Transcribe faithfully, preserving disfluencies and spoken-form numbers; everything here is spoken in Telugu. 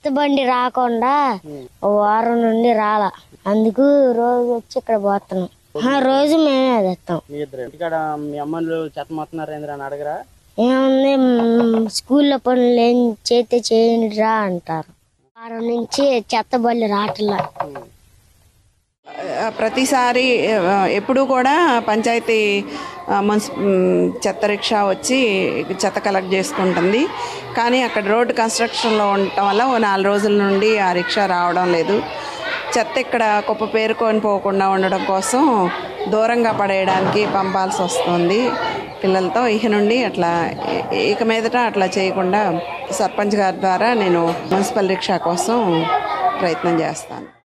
చెత్త బండి రాకుండా వారం నుండి రాలా, అందుకు రోజు వచ్చి ఇక్కడ పోతున్నాం. రోజు మేమే తెస్తాం. ఏముంది, స్కూల్లో పనులు ఏం చేస్తే చేయండి రా అంటారు. వారం నుంచి చెత్త బండి రావట్లా. ప్రతిసారి ఎప్పుడు కూడా పంచాయతీ మున్సి చెత్త రిక్షా వచ్చి చెత్త కలెక్ట్ చేసుకుంటుంది. కానీ అక్కడ రోడ్డు కన్స్ట్రక్షన్లో ఉండటం వల్ల ఓ నాలుగు రోజుల నుండి ఆ రిక్షా రావడం లేదు. చెత్త ఇక్కడ కుప్ప పేరుకొని పోకుండా ఉండడం కోసం దూరంగా పడేయడానికి పంపాల్సి వస్తుంది పిల్లలతో. ఇక నుండి అట్లా ఇక మీదట అట్లా చేయకుండా సర్పంచ్ గారి ద్వారా నేను మున్సిపల్ రిక్షా కోసం ప్రయత్నం చేస్తాను.